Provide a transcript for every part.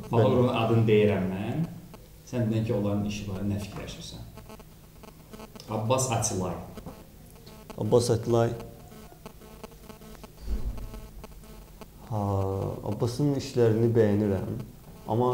Fağır adını deyirəm mən. Sən deyən ki, onların işi var, nə fikirləşirsən? Abbas Atillay. Abbas Atillay. Abbasın işlərini bəyənirəm. Amma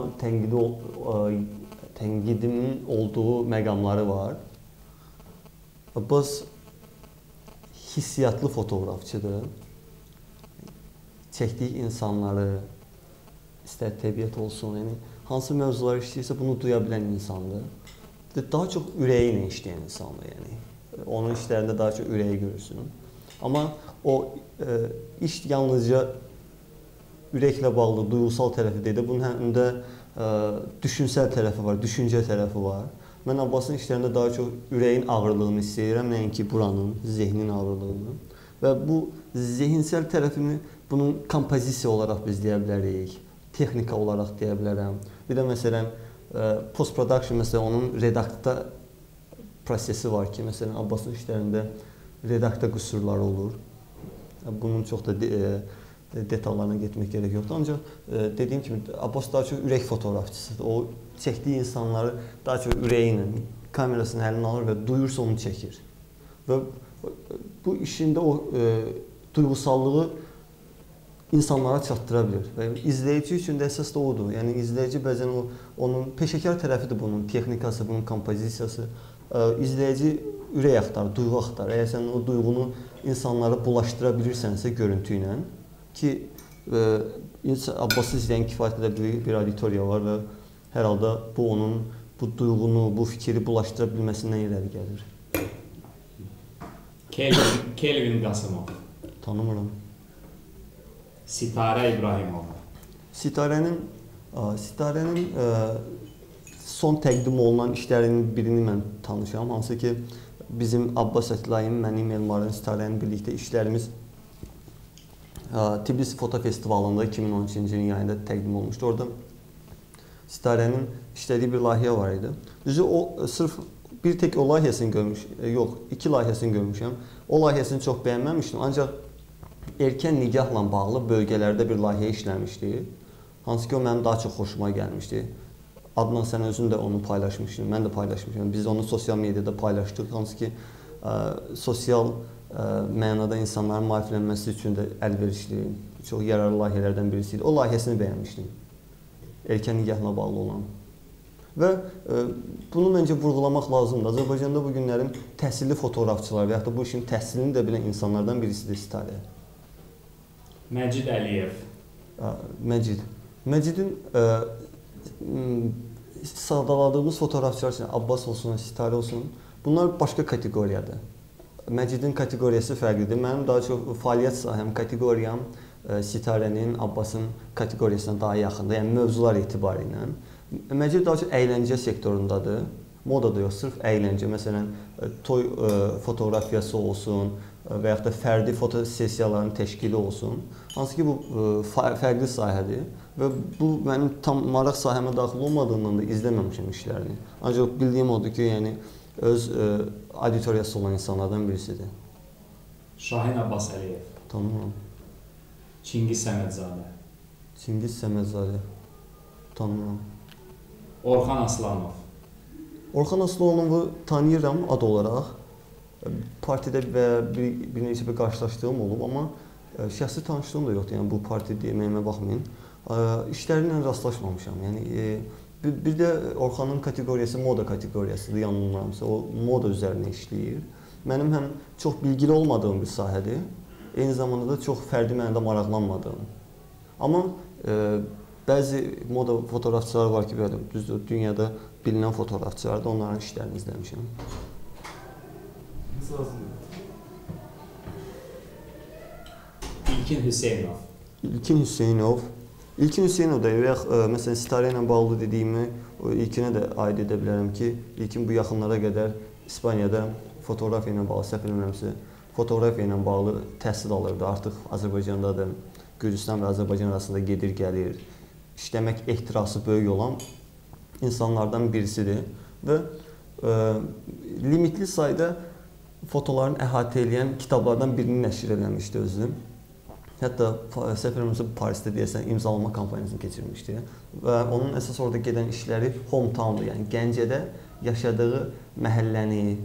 tənqidimin olduğu məqamları var. Abbas hissiyatlı fotoğrafçıdır. Çəkdiyi insanları, istər təbiət olsun, yəni hansı mövzular işləyirsə bunu duya bilən insandır. Daha çox ürəyi ilə işləyən insandır, yəni. Onun işlərində daha çox ürəyi görürsün. Amma o iş yalnızca ürəklə bağlı, duyğusal tərəfi deyil, bunun həm də düşünsəl tərəfi var, düşüncə tərəfi var. Mən Abbasın işlərində daha çox ürəyin ağırlığını istəyirəm, nəinki buranın, zehnin ağırlığını. Və bu zehinsəl tərəfini bunun kompozisiya olaraq biz deyə bilərik, texnika olaraq deyə bilərəm. Bir də məsələn, post-production, məsələn, onun redaktda prosesi var ki, məsələn, Abbasın işlərində redaktda qüsurları olur. Bunun çox da detallarına getmək gerək yoxdur. Ancaq dediyim kimi, Abbas daha çox ürək fotoğrafçısıdır. O çəkdiyi insanları daha çox ürəyi ilə, kamerasını əlinə alır və duyursa onu çəkir. Və bu işində o duyğusallığı insanlara çatdıra bilir. Və izləyici üçün də əsas da odur. Yəni izləyici bəzən onun peşəkar tərəfidir bunun, texnikası, bunun kompozisiyası. İzləyici ürək axtarır, duyğu axtarır. Əgər sən o duyğunu insanlara bulaşdıra bilirsənsə görüntü ilə ki, Abbası izləyən kifayət qədər böyük bir auditoriya var və hər halda bu onun bu duyğunu, bu fikri bulaşdıra bilməsindən irəli gəlir. Kelvin Qasımov. Tanımıram. Sitarə İbrahimova. Sitarənin son təqdim olunan işlərinin birini mən tanışam. Hansı ki, bizim Abbas Ətlayın, mənim Elmarın, Sitarənin birlikdə işlərimiz Tbilisi Foto Festivalında 2013-cü ilin yayında təqdim olmuşdu. Orada Sitarənin işlədiyi bir layihə var idi. Düzü o sırf bir tek o layihəsini yox, 2 layihəsini görmüşəm. O layihəsini çox bəyənməmişdim. Ancaq erkən nigahla bağlı bölgələrdə bir layihə işləmişdi. Hansı ki, o mənim daha çox xoşuma gəlmişdi. Adnan, sən özün də onu paylaşmışdın, mən də paylaşmışam. Biz onu sosial mediada paylaşdıq. Hansı ki, sosial mənada insanların maariflənməsi üçün də əlverişli, çox yararlı layihələrdən birisi idi. O layihəsini bəyənmişdim. Erkən nigahla bağlı olan. Və bunu məncə vurğulamaq lazımdır. Azərbaycanda bu günlərin təhsilli fotoğrafçılar və yaxud da bu işin təhsilini də bilən insanlardan birisidir Sitarə. Məcid Əliyev. Məcidin sadaladığımız fotoğrafçılar üçün Abbas olsun, Sitarə olsun, bunlar başqa kateqoriyadır. Məcidin kateqoriyası fərqlidir. Mənim daha çox fəaliyyət sahəm, kateqoriyam Sitarənin, Abbasın kateqoriyasına daha yaxındır, yəni mövzular etibari ilə. Məcid daha çox əyləncə sektorundadır. Modada yox, sırf əyləncə. Məsələn, toy fotoqrafiyası olsun və yaxud da fərdi fotosessiyaların təşkili olsun. Hansı ki, bu fərqli sahədir və bu mənim tam maraq sahəmə daxil olmadığından da izləməmişəm işlərini. Ancaq bildiyim odur ki, yəni öz auditoriyası olan insanlardan birisidir. Şahin Abbas Əliyev. Tanımıram. Çingiz Səmədzadə. Çingiz Səmədzadə. Tanımıram. Orxan Aslanov. Orxan Aslanovu tanıyıram ad olaraq. Partidə və bir neçə bir qarşılaşdığım olub, amma şəxsi tanışlığım da yoxdur, yəni bu parti deməyimə baxmayın. İşlərinlə rastlaşmamışam. Yəni bir də Orxanın kateqoriyası moda kateqoriyasıdır, yanılmıramsa. O moda üzərinə işləyir. Mənim həm çox bilgili olmadığım bir sahədir, eyni zamanda da çox fərdi mənada maraqlanmadığım. Amma bəzi moda fotoğrafçılar var ki, belə düzdür, dünyada bilinən fotoğrafçılardır, onların işlərini izləmişəm. İlkin Hüseynov. İlkin Hüseynov. İlkin Hüseynov da məsələn Sitarə ilə bağlı dediyimi İlkinə də aid edə bilərəm ki, İlkin bu yaxınlara qədər İspaniyada fotoğrafiya ilə bağlı, səhv eləmirəmsə, fotoğrafiya ilə bağlı təhsil alırdı. Artıq Azərbaycandadır, Gürcüstan və Azərbaycan arasında gedir, gəlir. İşləmək ehtirası böyük olan insanlardan birisidir və limitli sayda fotolarını əhatə edən kitablardan birini nəşr eləmişdi özü. Hətta Səfər Mirzo Parisdə deyəsən imzalama kampaniyasını keçirmişdi və onun əsas orada gedən işləri hometown-dur, yəni Gəncədə yaşadığı məhəlləni,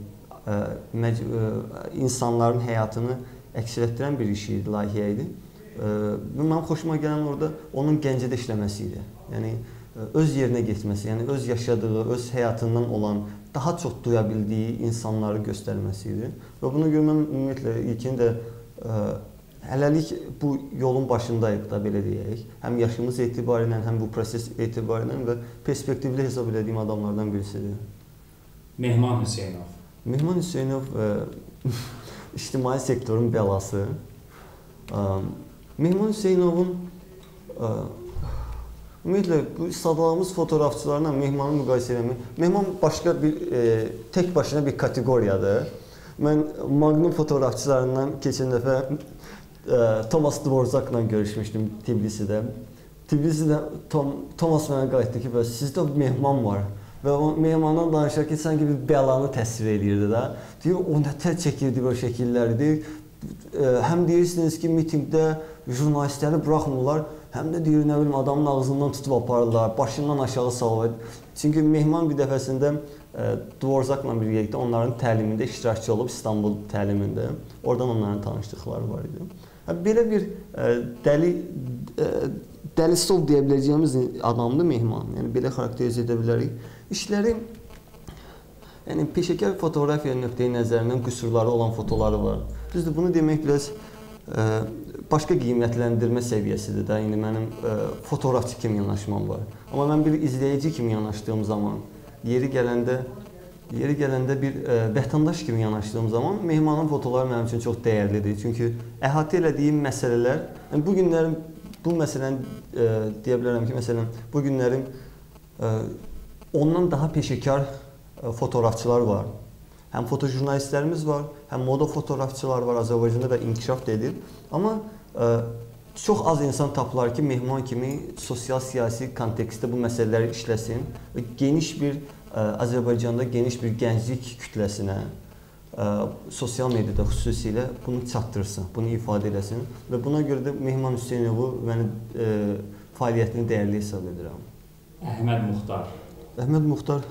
insanların həyatını əks etdirən bir iş idi, layihə idi. Mənim xoşuma gələn orada onun Gəncədə işləməsi idi. Yəni öz yerinə getməsi, yəni öz yaşadığı, öz həyatından olan daha çox duya bildiyi insanları göstərməsi idi. Və buna görə mən ümumiyyətlə ilkində hələlik bu yolun başındayıq da, belə deyək. Həm yaşımız etibarilə, həm bu proses etibarilə və perspektivli hesab edədiyim adamlardan birisidir. Mehman Hüseynov. Mehman Hüseynov ictimai sektorun bəlası. Mehman Hüseynovun ümumiyyətlə bu sadalığımız fotoğrafçılarla Mehmanı müqayisə eləmək. Mehman başqa bir tək başına bir kateqoriyadır. Mən Magnum fotoğrafçılarından keçən dəfə Thomas Dvorzakla görüşmüşdüm Tbilisidə. Tbilisidə Thomas mənə qayıtdı ki, sizdə Mehman var. Və o Mehmandan danışarkən sanki bir bəlanı təsvir edirdi da. Deyir, o nətər çəkirdi böyle şəkillərdi. Həm deyirsiniz ki, mitingdə jurnalistləri buraxmırlar, həm də deyir, nə bilim, adamın ağzından tutub aparırlar, başından aşağı salır. Çünki Mehman bir dəfəsində Dvorzakla birlikdə onların təlimində iştirakçı olub, İstanbul təlimində. Oradan onların tanışdıqları var idi. Belə bir dəli stol deyə biləcəyimiz adamdır Mehman. Yəni belə xarakterizə edə bilərik. İşləri, yəni peşəkar fotoğrafiya nöqteyi nəzərindən qüsurları olan fotoları var. Düzdür, bunu demək biraz başqa qiymətləndirmə səviyyəsidir də. İndi mənim fotoğrafçı kimi yanaşmam var. Amma mən bir izləyici kimi yanaşdığım zaman, yeri gələndə bir vətəndaş kimi yanaşdığım zaman Mehmanın fotoları mənim üçün çox dəyərlidir. Çünki əhatə elədiyim məsələlər, yəni bu günlərin bu məsələni deyə bilərəm ki, məsələn, bu günlərin ondan daha peşəkar fotoğrafçılar var. Həm fotojurnalistlərimiz var, həm moda fotoğrafçılar var, Azərbaycanda da inkişaf edir. Amma çox az insan tapılar ki, Mehman kimi sosial-siyasi kontekstdə bu məsələləri işləsin və geniş bir Azərbaycanda geniş bir gənclik kütləsinə, sosial mediada xüsusilə bunu çatdırsın, bunu ifadə eləsin və buna görə də Mehman Hüseynovu mən fəaliyyətini dəyərli hesab edirəm. Əhməd Muxtar. Əhməd Muxtar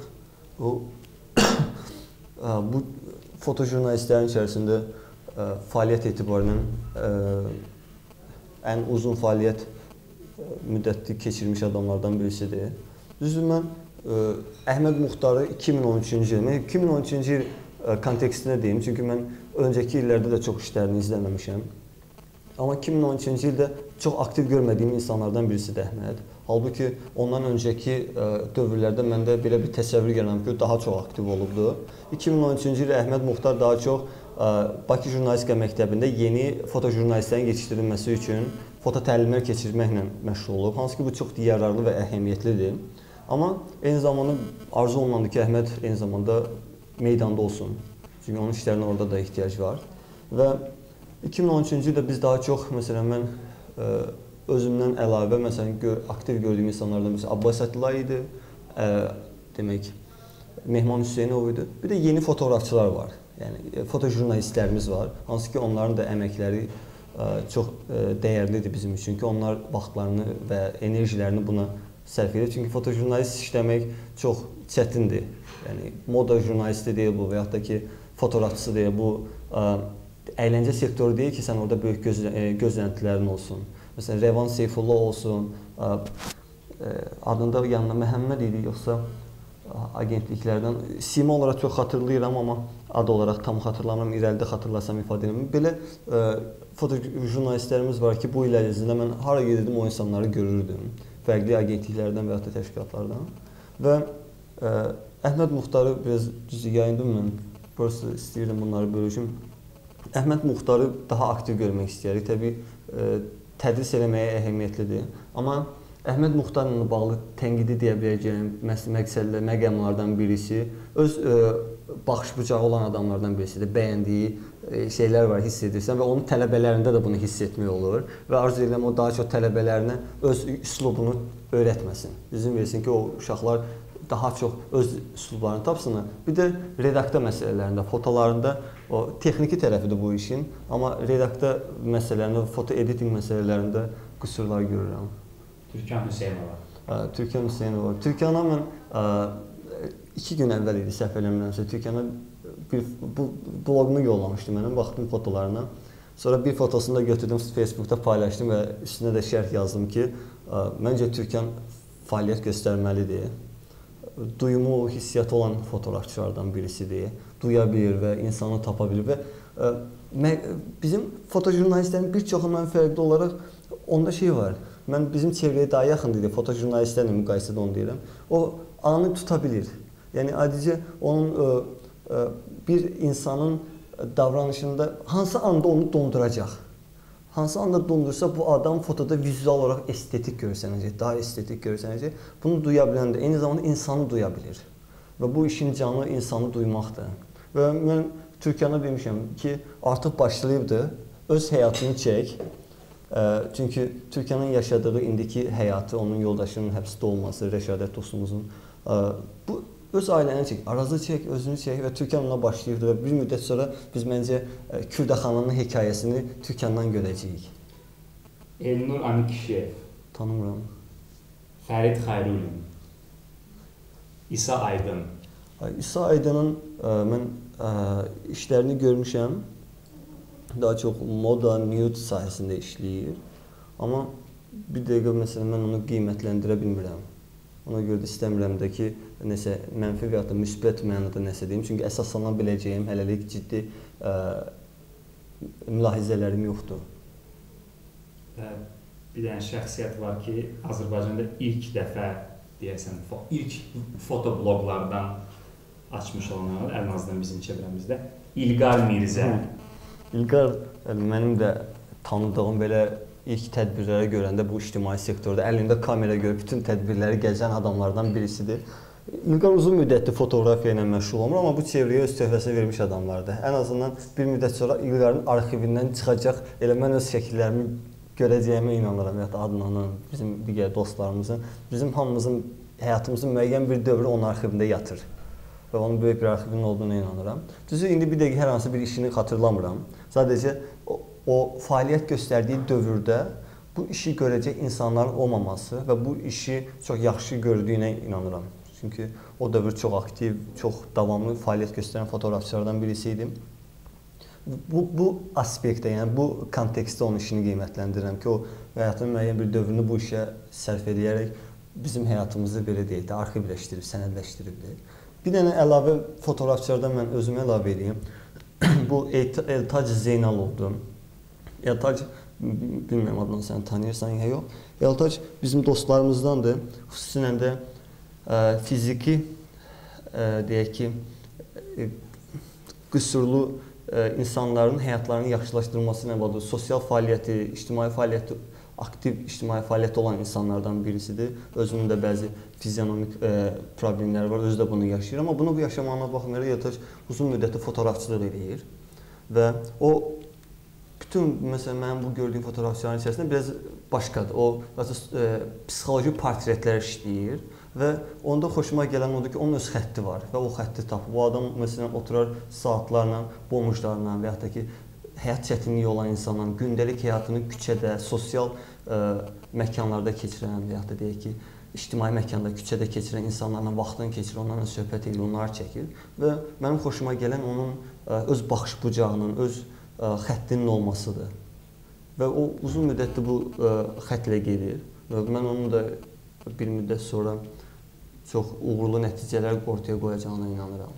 bu fotojurnalistlərin içərisində fəaliyyət etibarilə ən uzun fəaliyyət müddəti keçirmiş adamlardan birisidir. Düzdür, mən Əhməd Muxtarı 2013-cü il, 2013-cü il kontekstində deyim, çünki mən öncəki illərdə də çox işlərini izləməmişəm. Amma 2013-cü ildə çox aktiv görmədiyim insanlardan birisidir Əhməd. Halbuki ondan öncəki dövrlərdə məndə belə bir təsəvvür gələm ki, daha çox aktiv olubdu. 2013-cü il Əhməd Muxtar daha çox Bakı Jurnalistika Məktəbində yeni fotojurnalistlərin yetişdirilməsi üçün foto təlimlər keçirməklə məşğul olub. Hansı ki, bu çox yararlı və əhəmiyyətlidir. Amma eyni zamanda arzu olunandır ki, Əhməd eyni zamanda meydanda olsun. Çünki onun işlərinə orada da ehtiyac var. Və 2013-cü ildə biz daha çox, məsələn, mən özümdən əlavə, məsələn, aktiv gördüyüm insanlardan birisi Abbas Atillay idi, demək, Mehman Hüseynov idi. Bir də yeni fotoğrafçılar var, yəni fotojurnalistlərimiz var. Hansı ki, onların da əməkləri çox dəyərlidir bizim üçün ki, onlar vaxtlarını və enerjilərini buna sərf edir. Çünki fotojurnalist işləmək çox çətindir. Yəni, moda jurnalisti deyil bu və yaxud da ki, fotoğrafçısı deyil. Bu, əyləncə sektoru deyil ki, sən orada böyük gözləntilərin olsun. Məsələn, Rəvan Seyfullah olsun, adında yanında Məhəmməd idi, yoxsa agentliklərdən. Sima olaraq çox xatırlayıram, amma adı olaraq tam xatırlamıram, irəlidə xatırlasam ifadə edəm. Belə fotojurnalistlərimiz var ki, bu il ərzində mən hara gedirdim, o insanları görürdüm. Fərqli agentliklərdən və yaxud da təşkilatlardan. Və Əhməd Muxtarı biraz yayındım mən, burası istəyirdim bunları bölüşüm. Əhməd Muxtarı daha aktiv görmək istəyirik. Təbii, tədris eləməyə əhəmiyyətlidir. Amma Əhməd Muxtarla bağlı tənqidi deyə biləcəyim məqsədlər, məqamlardan birisi öz baxış bucağı olan adamlardan birisidir. Bəyəndiyi şeylər var, hiss edirsən və onun tələbələrində də bunu hiss etmək olur və arzu edirəm o daha çox tələbələrinə öz üslubunu öyrətməsin. İzin versin ki, o uşaqlar daha çox öz üslublarını tapsınlar. Bir də redakta məsələlərində, fotolarında O texniki tərəfidir bu işin, amma redaktor məsələlərində, foto editing məsələlərində qüsurlar görürəm. Türkan Hüseynova. Türkan Hüseynova. Türkana mən 2 gün əvvəl idi səhv eləmirəmsə, Türkana bu bloqunu yollamışdı mənə, baxdım fotolarına. Sonra bir fotosunu da götürdüm, Facebookda paylaşdım və üstünə də şərh yazdım ki, məncə Türkan fəaliyyət göstərməlidir. Duyumu, hissiyatı olan fotoğrafçılardan birisidir. Duya bilir və insanı tapa bilir və bizim fotojurnalistlərin bir çoxundan fərqli olaraq onda şey var. Mən bizim çevrəyə daha yaxın dedim, fotojurnalistlərlə müqayisədə onu deyirəm. O anı tuta bilir. Yəni adicə onun bir insanın davranışında hansı anda onu donduracaq. Hansı anda dondursa bu adam fotoda vizual olaraq estetik görsənəcək, daha estetik görsənəcək. Bunu duya bilən də eyni zamanda insanı duya bilir. Və bu işin canı insanı duymaqdır. Və mən Türkana demişəm ki, artıq başlayıbdı, öz həyatını çək. Çünki Türkanın yaşadığı indiki həyatı, onun yoldaşının həbsdə olması, Rəşadət dostumuzun, bu öz ailəni çək, Arazı çək, özünü çək və Türkan ona başlayırdı və bir müddət sonra biz məncə Kürdəxanının hekayəsini Türkandan görəcəyik. Elnur Amikişev. Tanımıram. Fərid Xayrulin. İsa Aydın. İsa Aydının mən işlərini görmüşəm. Daha çox moda, nude sahəsində işləyir. Amma bir dəqiqə məsələn mən onu qiymətləndirə bilmirəm. Ona görə də istəmirəm də ki, nəsə mənfi və ya da müsbət mənada nəsə deyim. Çünki əsaslana biləcəyim hələlik ciddi mülahizələrim yoxdur. Bir dənə şəxsiyyət var ki, Azərbaycanda ilk dəfə deyəsən, ilk fotobloqlardan açmış olanlar, ən azından bizim çevrəmizdə İlqar Mirzə. İlqar mənim də tanıdığım belə ilk tədbirlərə görəndə bu ictimai sektorda əlində kamera görüb bütün tədbirləri gəzən adamlardan birisidir. İlqar uzun müddətli fotoqrafiya ilə məşğul olmur, amma bu çevrəyə öz töhfəsini vermiş adamlardır. Ən azından bir müddət sonra İlqarın arxivindən çıxacaq, elə mən öz şəkillərimi görəcəyimə inanıram, ya da Adnanın, bizim digər dostlarımızın, bizim hamımızın həyatımızın müəyyən bir dövrü onun arxivində yatır və onun böyük bir arxivinin olduğuna inanıram. Düzü, indi bir dəqiqə hər hansı bir işini xatırlamıram. Sadəcə o fəaliyyət göstərdiyi dövrdə bu işi görəcək insanların olmaması və bu işi çox yaxşı gördüyünə inanıram. Çünki o dövr çox aktiv, çox davamlı fəaliyyət göstərən fotoğrafçılardan birisi idi. Bu aspektdə, yəni bu kontekstdə onun işini qiymətləndirirəm ki, o həyatının müəyyən bir dövrünü bu işə sərf edərək bizim həyatımızı belə deyək də arxivləşdirib, sənədləşdiribdir. Bir dənə əlavə fotoğrafçılardan mən özümə əlavə edeyim. Bu Eltac Zeynalovdur. Eltac, bilmirəm adını sən tanıyırsan ya yox. Eltac bizim dostlarımızdandır. Xüsusilə də fiziki, deyək ki, qüsurlu insanların həyatlarını yaxşılaşdırılması ilə bağlı sosial fəaliyyəti, ictimai fəaliyyəti, aktiv ictimai fəaliyyəti olan insanlardan birisidir. Özünün də bəzi fizionomik problemləri var, özü də bunu yaşayır. Amma bunu yaşamağına baxmayaraq Eltac uzun müddətli fotoğrafçılıq edir. Və o bütün, məsələn, mənim bu gördüyüm fotoğrafçıların içərisində biraz başqadır. O, psixoloji portretlər işləyir və onda xoşuma gələn odur ki, onun öz xətti var və o xətti tapıb. O adam, məsələn, oturar saatlarla, bomujlarla və yaxud da ki, həyat çətinliyi olan insanla, gündəlik həyatını küçədə, sosial məkanlarda keçirən və yaxud da deyək ki, ictimai məkanda, küçədə keçirən insanlarla vaxtını keçirir, onlarla söhbət edir, onları çəkir və mənim xoşuma gələn onun öz baxış bucağının, öz xəttinin olmasıdır. Və o uzun müddətli bu xəttlə gedir və mən onun da bir müddət sonra çox uğurlu nəticələr ortaya qoyacağına inanıram.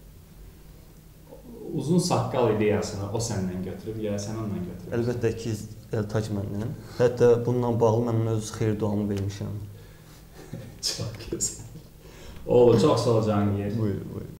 Uzun saqqal ideyasını o səndən götürüb, ya sən ondan götürüb? Əlbəttə ki, Eltac məndən. Hətta bununla bağlı mən öz xeyir duamı vermişəm. Çox gözəl. Oğlu, çox sağ ol Cahangir. Buyur, buyur.